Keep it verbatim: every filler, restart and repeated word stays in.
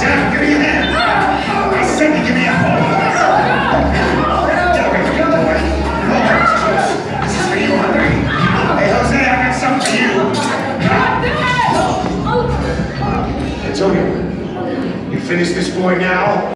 Jeff, give me a hand. I said to give me a hug. Get away from me, boy. Oh, this is for you, Andre. Hey, Jose, I got something for you. I told you. You finish this boy now.